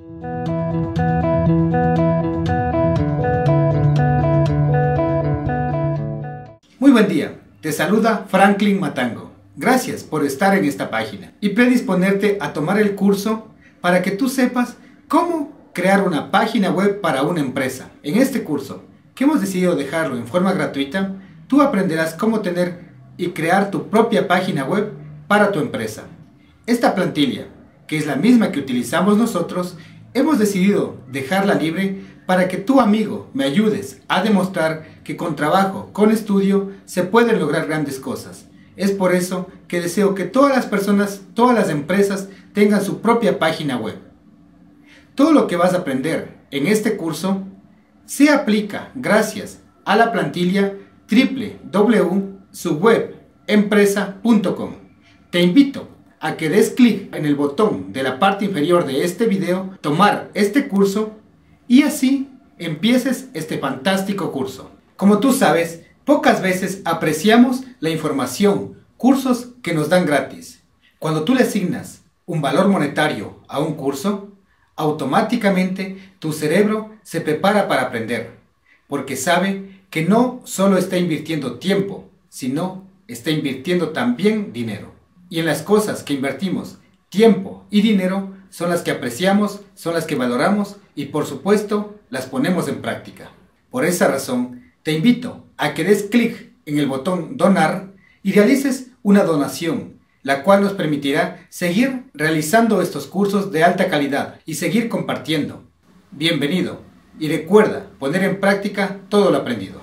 Muy buen día, te saluda Franklin Matango. Gracias por estar en esta página y predisponerte a tomar el curso para que tú sepas cómo crear una página web para una empresa. En este curso, que hemos decidido dejarlo en forma gratuita, tú aprenderás cómo tener y crear tu propia página web para tu empresa. Esta plantilla, que es la misma que utilizamos nosotros, hemos decidido dejarla libre para que tú, amigo, me ayudes a demostrar que con trabajo, con estudio, se pueden lograr grandes cosas. Es por eso que deseo que todas las personas, todas las empresas tengan su propia página web. Todo lo que vas a aprender en este curso se aplica gracias a la plantilla www.subwebempresa.com. Te invito a que des clic en el botón de la parte inferior de este video, tomar este curso y así empieces este fantástico curso. Como tú sabes, pocas veces apreciamos la información, cursos que nos dan gratis. Cuando tú le asignas un valor monetario a un curso, automáticamente tu cerebro se prepara para aprender, porque sabe que no solo está invirtiendo tiempo, sino está invirtiendo también dinero. Y en las cosas que invertimos tiempo y dinero son las que apreciamos, son las que valoramos y por supuesto las ponemos en práctica. Por esa razón te invito a que des clic en el botón donar y realices una donación, la cual nos permitirá seguir realizando estos cursos de alta calidad y seguir compartiendo. Bienvenido y recuerda poner en práctica todo lo aprendido.